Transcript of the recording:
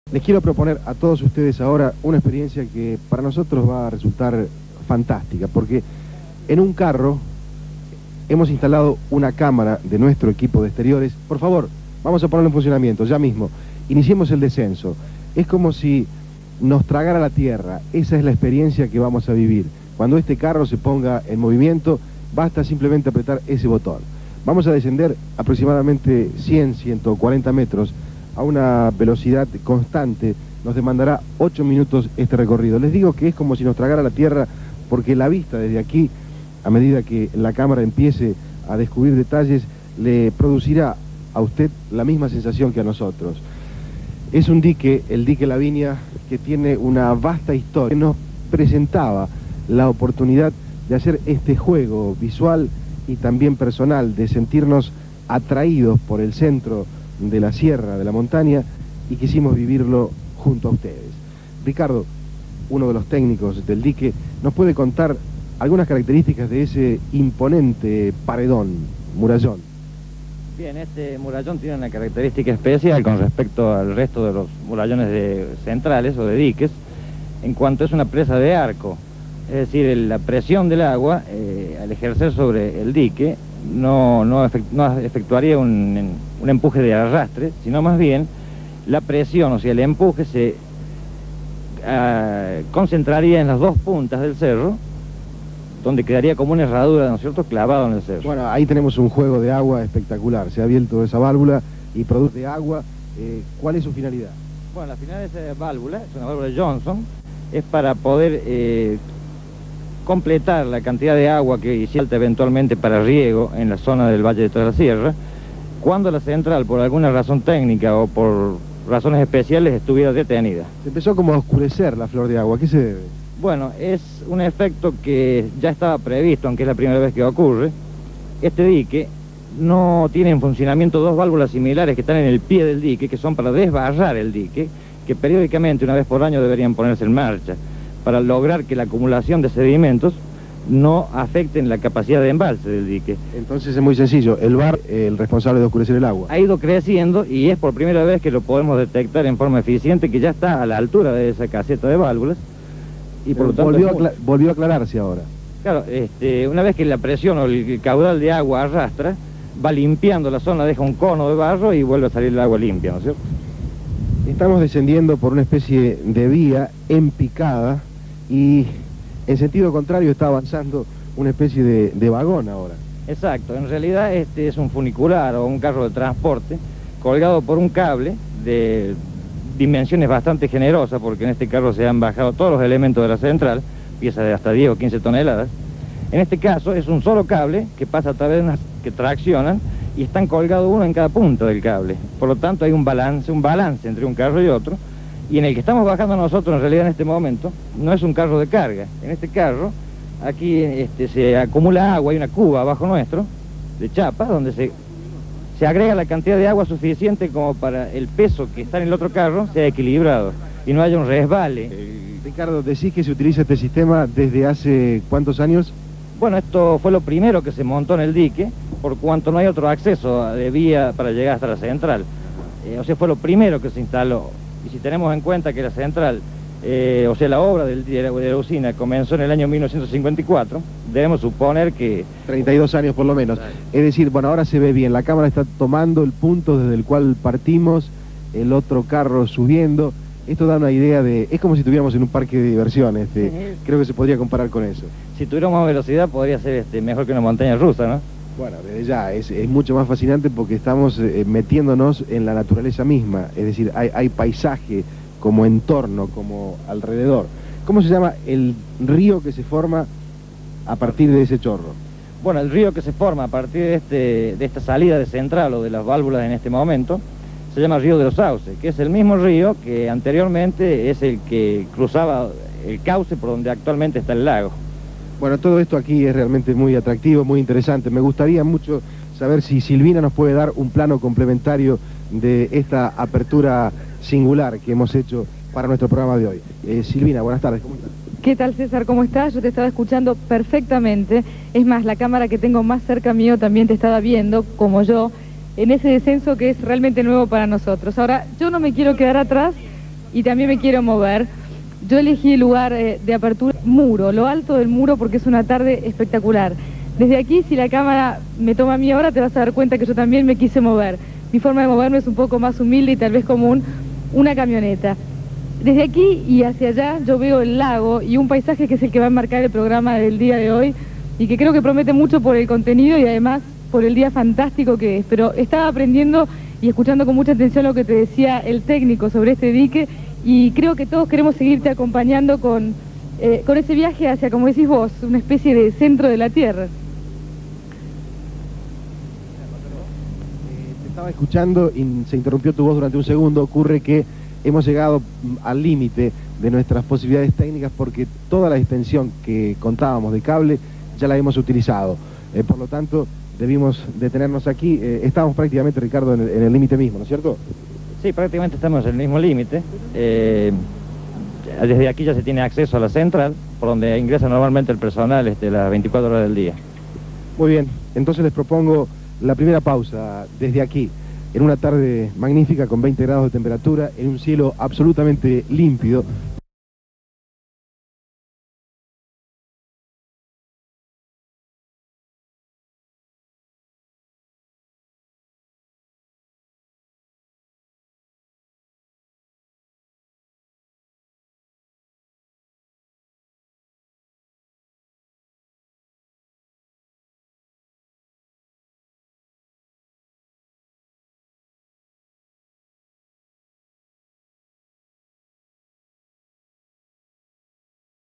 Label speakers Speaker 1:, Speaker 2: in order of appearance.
Speaker 1: Les quiero proponer a todos ustedes ahora una experiencia que para nosotros va a resultar fantástica, porque en un carro hemos instalado una cámara de nuestro equipo de exteriores. Por favor, vamos a ponerlo en funcionamiento, ya mismo. Iniciemos el descenso. Es como si nos tragara la tierra. Esa es la experiencia que vamos a vivir. Cuando este carro se ponga en movimiento, basta simplemente apretar ese botón. Vamos a descender aproximadamente 100, 140 metros a una velocidad constante. Nos demandará 8 minutos este recorrido. Les digo que es como si nos tragara la tierra, porque la vista desde aquí, a medida que la cámara empiece a descubrir detalles, le producirá a usted la misma sensación que a nosotros. Es un dique, el dique Lavinia, que tiene una vasta historia, que nos presentaba la oportunidad de hacer este juego visual y también personal, de sentirnos atraídos por el centro de la sierra, de la montaña, y quisimos vivirlo junto a ustedes. Ricardo, uno de los técnicos del dique, nos puede contar algunas características de ese imponente paredón, murallón.
Speaker 2: Bien, este murallón tiene una característica especial con respecto al resto de los murallones centrales o de diques, en cuanto es una presa de arco. Es decir, la presión del agua, al ejercer sobre el dique, no efectuaría un empuje de arrastre, sino más bien la presión, o sea, el empuje se concentraría en las dos puntas del cerro, donde quedaría como una herradura, ¿no es cierto?, clavado en el cerro.
Speaker 1: Bueno, ahí tenemos un juego de agua espectacular. Se ha abierto esa válvula y produce agua. ¿Cuál es su finalidad?
Speaker 2: Bueno, la finalidad de esa válvula, es una válvula de Johnson, es para poder completar la cantidad de agua que falta eventualmente para riego en la zona del Valle de toda la Sierra, cuando la central, por alguna razón técnica o por razones especiales, estuviera detenida.
Speaker 1: Se empezó como a oscurecer la flor de agua. ¿A qué se debe?
Speaker 2: Bueno, es un efecto que ya estaba previsto, aunque es la primera vez que ocurre. Este dique no tiene en funcionamiento dos válvulas similares que están en el pie del dique, que son para desbarrar el dique, que periódicamente, una vez por año, deberían ponerse en marcha, para lograr que la acumulación de sedimentos no afecten la capacidad de embalse del dique.
Speaker 1: Entonces es muy sencillo, el VAR, el responsable de oscurecer el agua.
Speaker 2: Ha ido creciendo y es por primera vez que lo podemos detectar en forma eficiente, que ya está a la altura de esa caseta de válvulas. Y por lo tanto
Speaker 1: volvió a aclararse ahora.
Speaker 2: Claro, una vez que la presión o el caudal de agua arrastra, va limpiando la zona, deja un cono de barro y vuelve a salir el agua limpia, ¿no es cierto?
Speaker 1: Estamos descendiendo por una especie de vía en picada y en sentido contrario está avanzando una especie de vagón ahora.
Speaker 2: Exacto, en realidad este es un funicular o un carro de transporte colgado por un cable de dimensiones bastante generosas, porque en este carro se han bajado todos los elementos de la central, piezas de hasta 10 o 15 toneladas. En este caso es un solo cable que pasa a través de unas que traccionan y están colgados uno en cada punta del cable. Por lo tanto hay un balance entre un carro y otro, y en el que estamos bajando nosotros en realidad en este momento no es un carro de carga. En este carro aquí se acumula agua, hay una cuba abajo nuestro de chapa donde se agrega la cantidad de agua suficiente como para el peso que está en el otro carro sea equilibrado y no haya un resbale.
Speaker 1: Ricardo, decís que se utiliza este sistema desde hace ¿cuántos años?
Speaker 2: Bueno, esto fue lo primero que se montó en el dique, por cuanto no hay otro acceso de vía para llegar hasta la central. O sea, fue lo primero que se instaló. Y si tenemos en cuenta que la central, o sea, la obra de la usina comenzó en el año 1954, debemos suponer que...
Speaker 1: 32 años por lo menos. Es decir, bueno, ahora se ve bien, la cámara está tomando el punto desde el cual partimos, el otro carro subiendo. Esto da una idea de... es como si estuviéramos en un parque de diversiones, creo que se podría comparar con eso.
Speaker 2: Si tuviéramos más velocidad podría ser mejor que una montaña rusa, ¿no?
Speaker 1: Bueno, desde ya, es mucho más fascinante porque estamos metiéndonos en la naturaleza misma, es decir, hay paisaje como entorno, como alrededor. ¿Cómo se llama el río que se forma a partir de ese chorro?
Speaker 2: Bueno, el río que se forma a partir de esta salida de central o de las válvulas en este momento, se llama Río de los Sauces, que es el mismo río que anteriormente es el que cruzaba el cauce por donde actualmente está el lago.
Speaker 1: Bueno, todo esto aquí es realmente muy atractivo, muy interesante. Me gustaría mucho saber si Silvina nos puede dar un plano complementario de esta apertura singular que hemos hecho para nuestro programa de hoy. Silvina, buenas tardes, ¿cómo estás?
Speaker 3: ¿Qué tal, César? ¿Cómo estás? Yo te estaba escuchando perfectamente. Es más, la cámara que tengo más cerca mío también te estaba viendo, como yo, en ese descenso que es realmente nuevo para nosotros. Ahora, yo no me quiero quedar atrás y también me quiero mover. Yo elegí el lugar de apertura, muro, lo alto del muro, porque es una tarde espectacular. Desde aquí, si la cámara me toma a mí ahora, te vas a dar cuenta que yo también me quise mover. Mi forma de moverme es un poco más humilde y tal vez como una camioneta. Desde aquí y hacia allá yo veo el lago y un paisaje que es el que va a enmarcar el programa del día de hoy y que creo que promete mucho por el contenido y además por el día fantástico que es. Pero estaba aprendiendo y escuchando con mucha atención lo que te decía el técnico sobre este dique y creo que todos queremos seguirte acompañando con ese viaje hacia, como decís vos, una especie de centro de la Tierra.
Speaker 1: Te estaba escuchando y se interrumpió tu voz durante un segundo. Ocurre que hemos llegado al límite de nuestras posibilidades técnicas porque toda la extensión que contábamos de cable ya la hemos utilizado. Por lo tanto, debimos detenernos aquí. Estábamos prácticamente, Ricardo, en el límite mismo, ¿no es cierto?
Speaker 2: Sí, prácticamente estamos en el mismo límite. Desde aquí ya se tiene acceso a la central, por donde ingresa normalmente el personal las 24 horas del día.
Speaker 1: Muy bien, entonces les propongo la primera pausa desde aquí, en una tarde magnífica con 20 grados de temperatura, en un cielo absolutamente límpido.